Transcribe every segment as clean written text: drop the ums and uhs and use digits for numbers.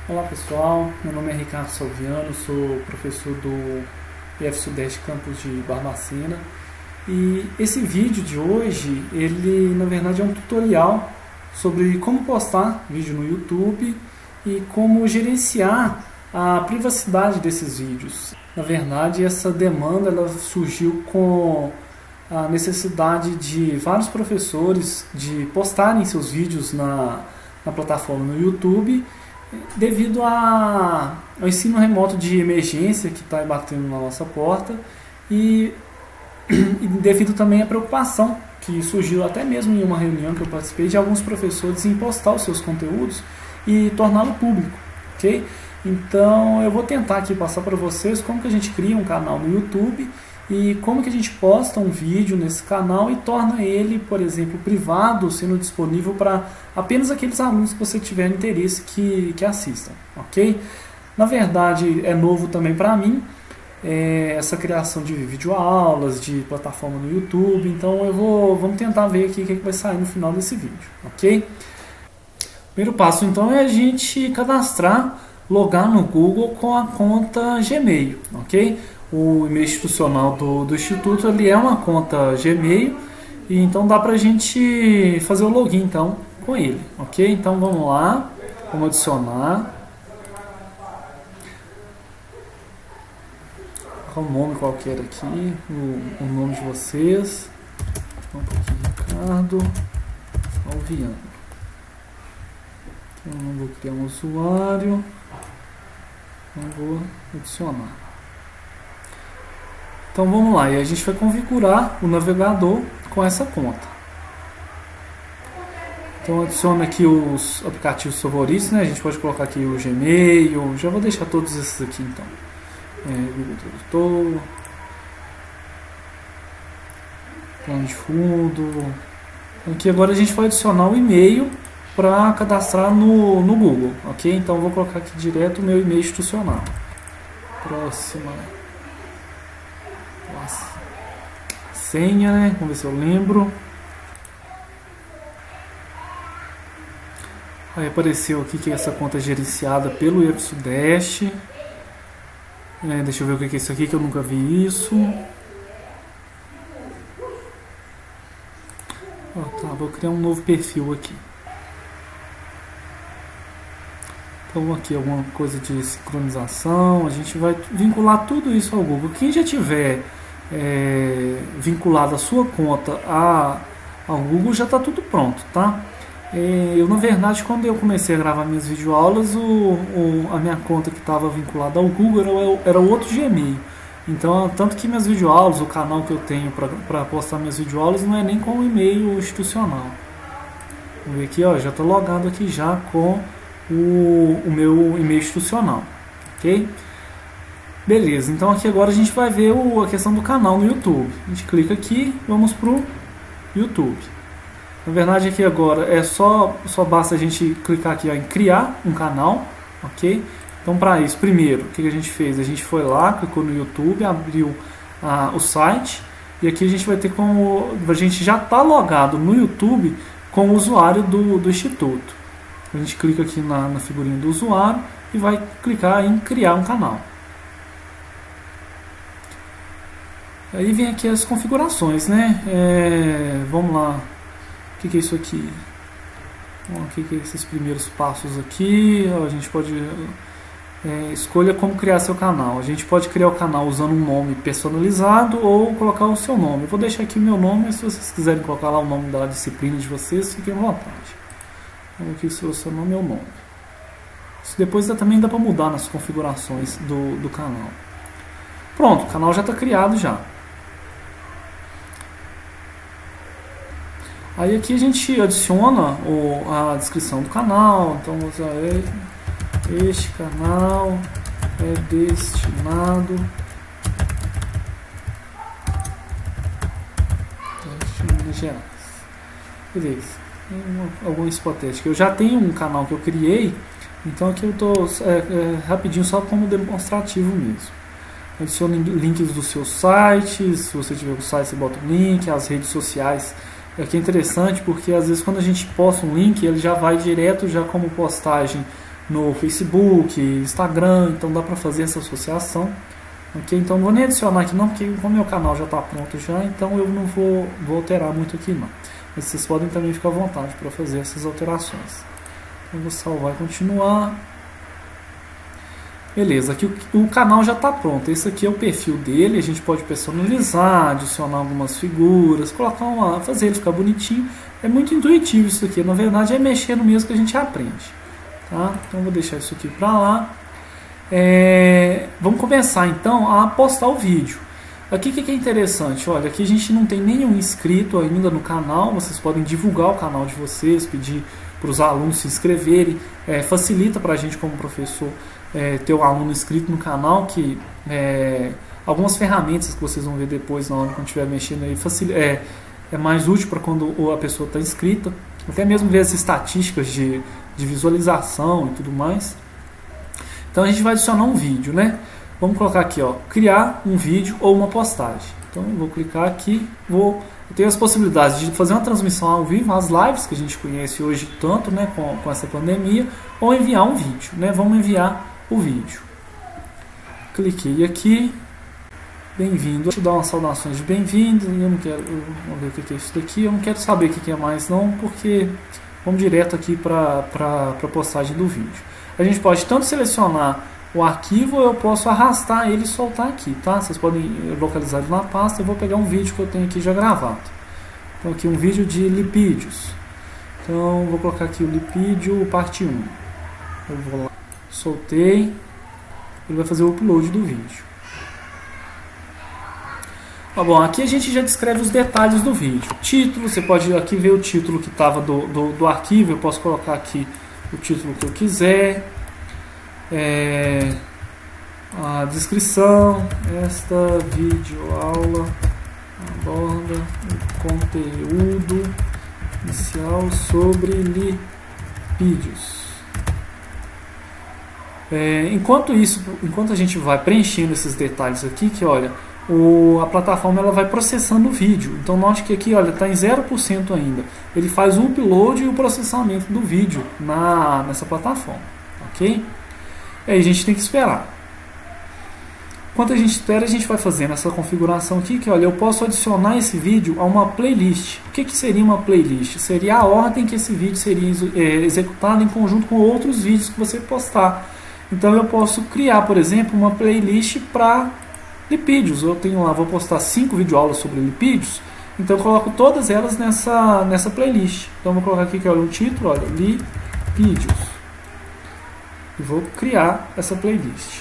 Olá pessoal, meu nome é Ricardo Salviano, sou professor do IF Sudeste Campus de Barbacena e esse vídeo de hoje, ele na verdade é um tutorial sobre como postar vídeo no YouTube e como gerenciar a privacidade desses vídeos. Na verdade, essa demanda ela surgiu com a necessidade de vários professores de postarem seus vídeos na plataforma no YouTube devido ao ensino remoto de emergência que está batendo na nossa porta e devido também à preocupação que surgiu até mesmo em uma reunião que eu participei de alguns professores em postar os seus conteúdos e torná-lo público, ok? Então eu vou tentar aqui passar para vocês como que a gente cria um canal no YouTube e como que a gente posta um vídeo nesse canal e torna ele, por exemplo, privado, sendo disponível para apenas aqueles alunos que você tiver interesse que assistam, ok? Na verdade, é novo também para mim essa criação de videoaulas, de plataforma no YouTube, então vamos tentar ver aqui o que vai sair no final desse vídeo, ok? O primeiro passo, então, é a gente cadastrar, logar no Google com a conta Gmail, ok? O e-mail institucional do Instituto ele é uma conta Gmail e então dá pra gente fazer o login então com ele, ok? Então vamos lá, vamos adicionar um nome qualquer aqui, o nome de vocês, vamos aqui, Ricardo Salviano. Então eu vou criar um usuário, eu vou adicionar. Então vamos lá, e a gente vai configurar o navegador com essa conta. Então adiciona aqui os aplicativos favoritos, né? A gente pode colocar aqui o Gmail, já vou deixar todos esses aqui então. Google Tradutor, plano de fundo. Aqui agora a gente vai adicionar o e-mail para cadastrar no Google, ok? Então eu vou colocar aqui direto o meu e-mail institucional. Próxima. Senha, né? Vamos ver se eu lembro. Aí apareceu aqui que essa conta é gerenciada pelo IF Sudeste. Deixa eu ver o que é isso aqui, que eu nunca vi isso. Tá, vou criar um novo perfil aqui. Então aqui alguma coisa de sincronização. A gente vai vincular tudo isso ao Google. Quem já tiver vinculado a sua conta ao Google já está tudo pronto, tá? Eu na verdade quando eu comecei a gravar minhas videoaulas a minha conta que estava vinculada ao Google era outro Gmail, então tanto que minhas videoaulas, o canal que eu tenho para postar minhas videoaulas não é nem com o e-mail institucional. Vamos ver aqui, ó, já estou logado aqui já com o meu e-mail institucional, ok? Beleza, então aqui agora a gente vai ver a questão do canal no YouTube. A gente clica aqui, vamos para o YouTube. Na verdade aqui agora só basta a gente clicar aqui, ó, em criar um canal, ok? Então para isso, primeiro, o que a gente fez? A gente foi lá, clicou no YouTube, abriu o site e aqui a gente vai ter a gente já está logado no YouTube com o usuário do Instituto. A gente clica aqui na figurinha do usuário e vai clicar em criar um canal. Aí vem aqui as configurações, né? Vamos lá. O que é isso aqui? Bom, o que é esses primeiros passos aqui? A gente pode escolha como criar seu canal. A gente pode criar o canal usando um nome personalizado ou colocar o seu nome. Eu vou deixar aqui o meu nome, mas se vocês quiserem colocar lá o nome da disciplina de vocês, fiquem à vontade. Então aqui o seu nome é o nome. Isso depois também dá para mudar nas configurações do canal. Pronto, o canal já está criado já. Aí aqui a gente adiciona a descrição do canal, então este canal é destinado a Minas Gerais. Beleza, alguma hipotética. Eu já tenho um canal que eu criei, então aqui eu estou rapidinho só como demonstrativo mesmo. Adicione links dos seus sites, se você tiver o site você bota o link, as redes sociais. Aqui é interessante porque às vezes quando a gente posta um link ele já vai direto já como postagem no Facebook, Instagram, então dá para fazer essa associação. Ok, então não vou nem adicionar aqui não, porque como meu canal já está pronto já, então eu não vou alterar muito aqui não. Mas vocês podem também ficar à vontade para fazer essas alterações. Então, eu vou salvar e continuar. Beleza, aqui o canal já está pronto. Esse aqui é o perfil dele, a gente pode personalizar, adicionar algumas figuras, colocar fazer ele ficar bonitinho. É muito intuitivo isso aqui, na verdade é mexendo mesmo que a gente aprende. Tá? Então vou deixar isso aqui para lá. Vamos começar então a postar o vídeo. Aqui o que é interessante? Olha, aqui a gente não tem nenhum inscrito ainda no canal. Vocês podem divulgar o canal de vocês, pedir para os alunos se inscreverem. Facilita para a gente como professor ter o aluno inscrito no canal, que algumas ferramentas que vocês vão ver depois na hora que estiver mexendo aí é mais útil para quando a pessoa está inscrita. Até mesmo ver as estatísticas de visualização e tudo mais. Então a gente vai adicionar um vídeo, né? Vamos colocar aqui, ó, criar um vídeo ou uma postagem. Então eu vou clicar aqui, eu tenho as possibilidades de fazer uma transmissão ao vivo, as lives que a gente conhece hoje tanto, né, com essa pandemia, ou enviar um vídeo, né? Vamos enviar o vídeo. Cliquei aqui, bem-vindo. Deixa eu dar umas saudações de bem-vindo. Eu não quero, vamos ver o que é isso daqui. Eu não quero saber o que é mais não, porque vamos direto aqui para a postagem do vídeo. A gente pode tanto selecionar o arquivo, ou eu posso arrastar ele e soltar aqui, tá? Vocês podem localizar ele na pasta. Eu vou pegar um vídeo que eu tenho aqui já gravado. Então aqui um vídeo de lipídios. Então vou colocar aqui o lipídio parte 1. Eu vou lá, soltei. Ele vai fazer o upload do vídeo. Tá bom, aqui a gente já descreve os detalhes do vídeo. Título, você pode aqui ver o título que estava do arquivo. Eu posso colocar aqui o título que eu quiser, a descrição. Esta videoaula aborda o conteúdo inicial sobre lipídios. Enquanto a gente vai preenchendo esses detalhes aqui, que olha, a plataforma ela vai processando o vídeo. Então note que aqui está em 0% ainda. Ele faz o upload e o processamento do vídeo nessa plataforma, ok? E aí a gente tem que esperar. Enquanto a gente espera, a gente vai fazendo essa configuração aqui, que olha, eu posso adicionar esse vídeo a uma playlist. O que seria uma playlist? Seria a ordem que esse vídeo seria executado em conjunto com outros vídeos que você postar. Então eu posso criar, por exemplo, uma playlist para lipídios. Eu tenho lá, vou postar 5 videoaulas sobre lipídios, então eu coloco todas elas nessa playlist. Então eu vou colocar aqui que olha, o título, olha, lipídios, e vou criar essa playlist.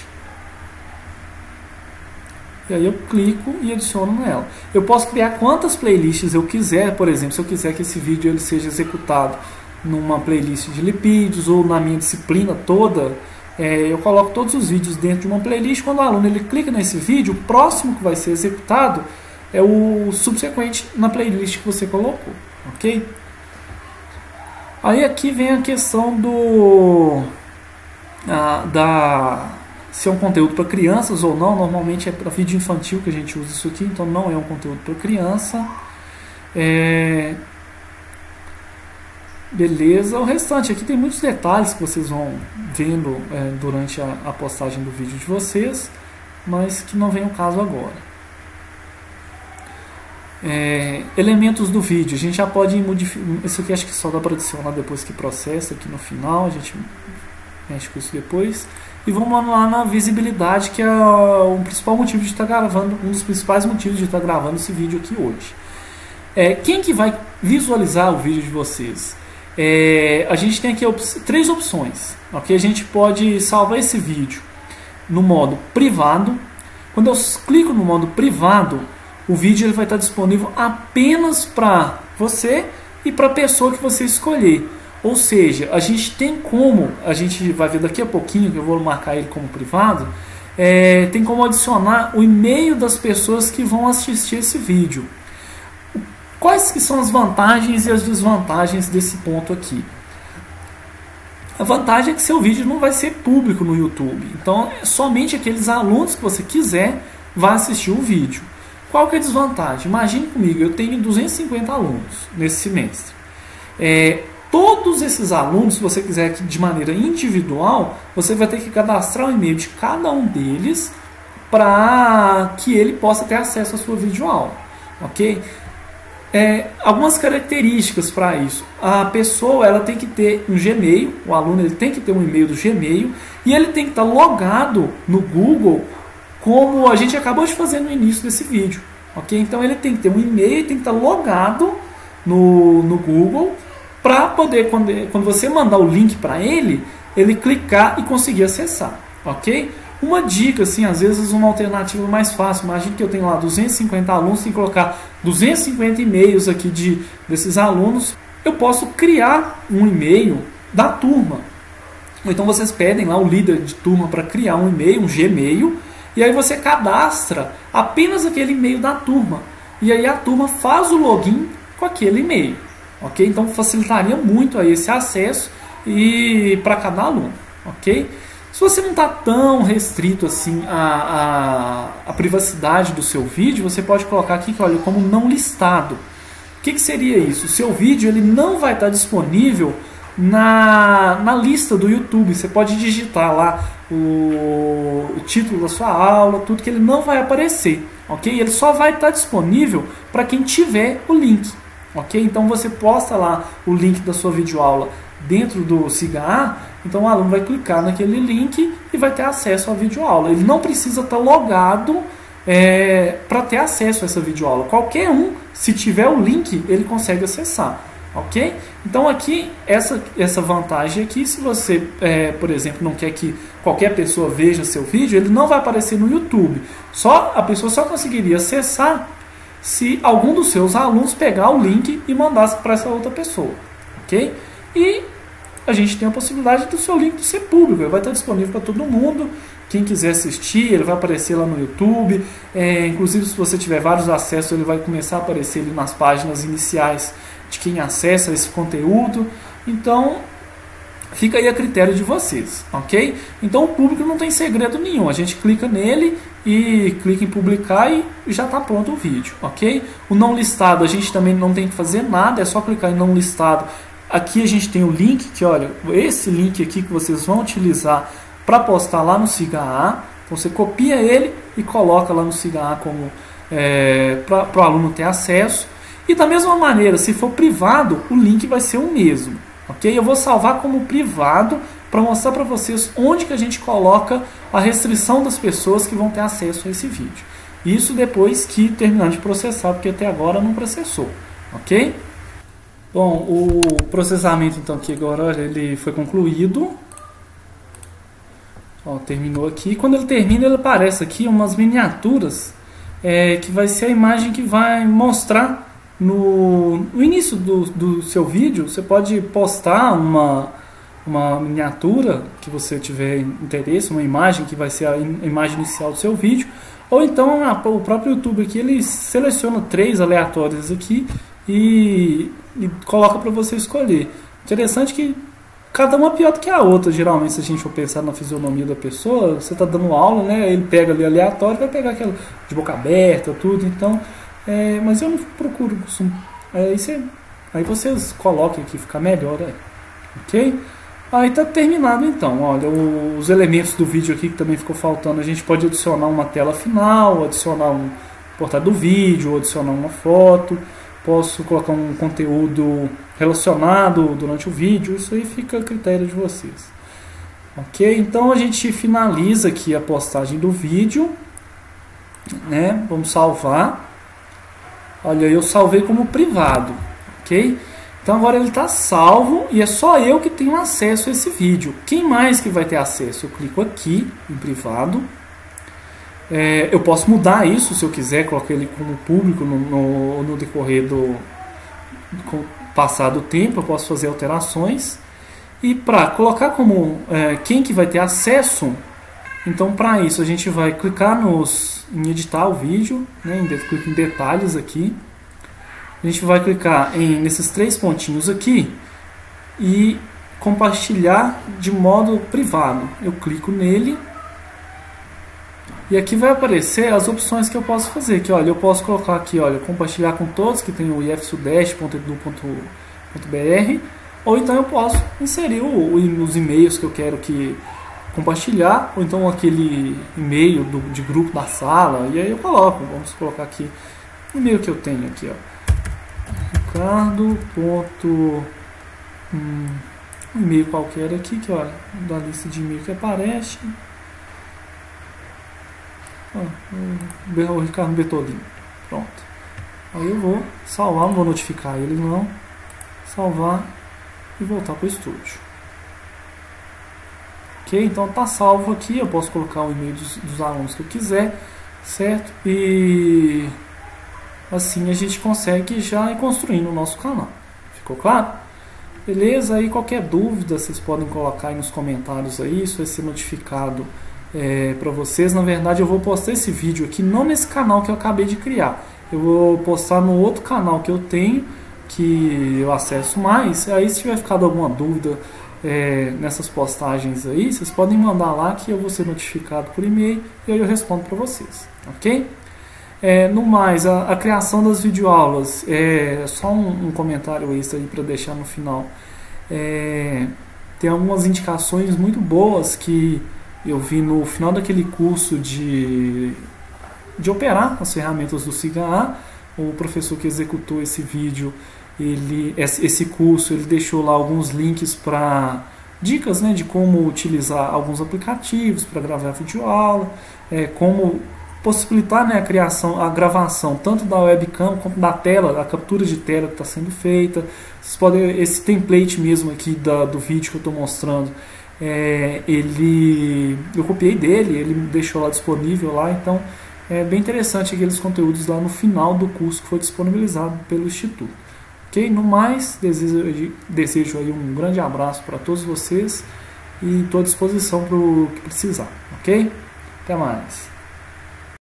E aí eu clico e adiciono nela. Eu posso criar quantas playlists eu quiser. Por exemplo, se eu quiser que esse vídeo ele seja executado numa playlist de lipídios ou na minha disciplina toda, eu coloco todos os vídeos dentro de uma playlist. Quando o aluno ele clica nesse vídeo, o próximo que vai ser executado é o subsequente na playlist que você colocou, ok? Aí aqui vem a questão se é um conteúdo para crianças ou não. Normalmente é para vídeo infantil que a gente usa isso aqui, então não é um conteúdo para criança. Beleza, o restante aqui tem muitos detalhes que vocês vão vendo durante a postagem do vídeo de vocês, mas que não vem ao caso agora. Elementos do vídeo, a gente já pode modificar. Isso aqui acho que só dá para adicionar depois que processa aqui no final, a gente mexe com isso depois. E vamos lá na visibilidade, que é o principal motivo de estar gravando, um dos principais motivos de estar gravando esse vídeo aqui hoje. Quem que vai visualizar o vídeo de vocês? A gente tem aqui 3 opções, ok? A gente pode salvar esse vídeo no modo privado. Quando eu clico no modo privado, o vídeo ele vai estar disponível apenas para você e para a pessoa que você escolher. Ou seja, a gente tem como, a gente vai ver daqui a pouquinho, que eu vou marcar ele como privado, tem como adicionar o e-mail das pessoas que vão assistir esse vídeo. Quais que são as vantagens e as desvantagens desse ponto aqui? A vantagem é que seu vídeo não vai ser público no YouTube. Então, somente aqueles alunos que você quiser vão assistir o vídeo. Qual que é a desvantagem? Imagine comigo, eu tenho 250 alunos nesse semestre. todos esses alunos, se você quiser de maneira individual, você vai ter que cadastrar o e-mail de cada um deles para que ele possa ter acesso à sua videoaula, ok? Algumas características para isso. A pessoa ela tem que ter um Gmail, o aluno ele tem que ter um e-mail do Gmail e ele tem que estar logado no Google, como a gente acabou de fazer no início desse vídeo, ok? Então ele tem que ter um e-mail, tem que estar logado no Google para poder, quando você mandar o link para ele clicar e conseguir acessar, ok? Uma dica, assim, às vezes uma alternativa mais fácil. Imagine que eu tenho lá 250 alunos, tem que colocar 250 e-mails aqui desses alunos. Eu posso criar um e-mail da turma. Ou então vocês pedem lá o líder de turma para criar um e-mail, um Gmail, e aí você cadastra apenas aquele e-mail da turma. E aí a turma faz o login com aquele e-mail, ok? Então facilitaria muito aí esse acesso e para cada aluno, ok? Se você não está tão restrito assim à privacidade do seu vídeo, você pode colocar aqui, olha, como não listado. O que seria isso? O seu vídeo ele não vai estar disponível na lista do YouTube. Você pode digitar lá o título da sua aula, tudo, que ele não vai aparecer, ok? Ele só vai estar disponível para quem tiver o link, ok? Então você posta lá o link da sua videoaula dentro do SIGA, então o aluno vai clicar naquele link e vai ter acesso à videoaula. Ele não precisa estar logado para ter acesso a essa videoaula. Qualquer um, se tiver o link, ele consegue acessar, ok? Então aqui, essa vantagem aqui, se você, por exemplo, não quer que qualquer pessoa veja seu vídeo, ele não vai aparecer no YouTube. A pessoa só conseguiria acessar se algum dos seus alunos pegar o link e mandasse para essa outra pessoa, ok? E a gente tem a possibilidade do seu link ser público, ele vai estar disponível para todo mundo. Quem quiser assistir, ele vai aparecer lá no YouTube. Inclusive, se você tiver vários acessos, ele vai começar a aparecer ali nas páginas iniciais de quem acessa esse conteúdo. Então, fica aí a critério de vocês, ok? Então, o público não tem segredo nenhum. A gente clica nele e clica em publicar e já está pronto o vídeo, ok? O não listado, a gente também não tem que fazer nada, é só clicar em não listado. Aqui a gente tem o link, que olha, esse link aqui que vocês vão utilizar para postar lá no SIGA. Então você copia ele e coloca lá no SIGA como para o aluno ter acesso. E da mesma maneira, se for privado, o link vai ser o mesmo, ok? Eu vou salvar como privado para mostrar para vocês onde que a gente coloca a restrição das pessoas que vão ter acesso a esse vídeo. Isso depois que terminar de processar, porque até agora não processou, ok? Bom, o processamento então aqui agora, olha, ele foi concluído. Ó, terminou aqui. Quando ele termina, ele aparece aqui umas miniaturas, que vai ser a imagem que vai mostrar no início do seu vídeo. Você pode postar uma miniatura que você tiver interesse, uma imagem que vai ser a imagem inicial do seu vídeo. Ou então o próprio YouTube aqui, ele seleciona 3 aleatórias aqui e coloca para você escolher. Interessante que cada uma é pior do que a outra. Geralmente, se a gente for pensar na fisionomia da pessoa, você está dando aula, né? Ele pega ali aleatório, vai pegar aquela de boca aberta, tudo. Então, mas eu não procuro. Aí vocês coloquem aqui, fica melhor, ok? Aí tá terminado então. Olha, os elementos do vídeo aqui que também ficou faltando. A gente pode adicionar uma tela final, adicionar um portal do vídeo, adicionar uma foto. Posso colocar um conteúdo relacionado durante o vídeo, isso aí fica a critério de vocês. Ok? Então a gente finaliza aqui a postagem do vídeo, né? Vamos salvar. Olha, eu salvei como privado, ok? Então agora ele está salvo e é só eu que tenho acesso a esse vídeo. Quem mais que vai ter acesso? Eu clico aqui em privado. Eu posso mudar isso se eu quiser, colocar ele como público no decorrer do passar do tempo. Eu posso fazer alterações. E para colocar como quem que vai ter acesso, então para isso a gente vai clicar em editar o vídeo, né, clica em detalhes aqui. A gente vai clicar nesses 3 pontinhos aqui e compartilhar de modo privado. Eu clico nele. E aqui vai aparecer as opções que eu posso fazer. Que, olha, eu posso colocar aqui, olha, compartilhar com todos que tem o ifsudeste.edu.br, ou então eu posso inserir os e-mails que eu quero compartilhar, ou então aquele e-mail de grupo da sala, e aí eu coloco, vamos colocar aqui o e-mail que eu tenho aqui, ó, Ricardo. Um e-mail qualquer aqui, que olha, da lista de e-mail que aparece, o Ricardo Bertolini, pronto. Aí eu vou salvar, não vou notificar ele não, salvar e voltar para o estúdio. Ok, então tá salvo aqui, eu posso colocar o e-mail dos alunos que eu quiser, certo? E assim a gente consegue já ir construindo o nosso canal. Ficou claro? Beleza? Aí qualquer dúvida vocês podem colocar aí nos comentários aí, isso vai ser notificado para vocês. Na verdade eu vou postar esse vídeo aqui, não nesse canal que eu acabei de criar, eu vou postar no outro canal que eu tenho, que eu acesso mais. Aí se tiver ficado alguma dúvida nessas postagens aí, vocês podem mandar lá que eu vou ser notificado por e-mail e aí eu respondo para vocês, ok? No mais, a criação das videoaulas, só um comentário extra aí para deixar no final. Tem algumas indicações muito boas que eu vi no final daquele curso de operar as ferramentas do SIGA. O professor que executou esse vídeo, esse curso, ele deixou lá alguns links para dicas, né, de como utilizar alguns aplicativos para gravar videoaula, como possibilitar, né, a gravação tanto da webcam quanto da tela, a captura de tela que está sendo feita. Vocês podem, esse template mesmo aqui do vídeo que eu estou mostrando, eu copiei dele, ele me deixou lá disponível lá, então é bem interessante aqueles conteúdos lá no final do curso que foi disponibilizado pelo Instituto. Ok? No mais, desejo aí um grande abraço para todos vocês e estou à disposição para o que precisar. Ok? Até mais.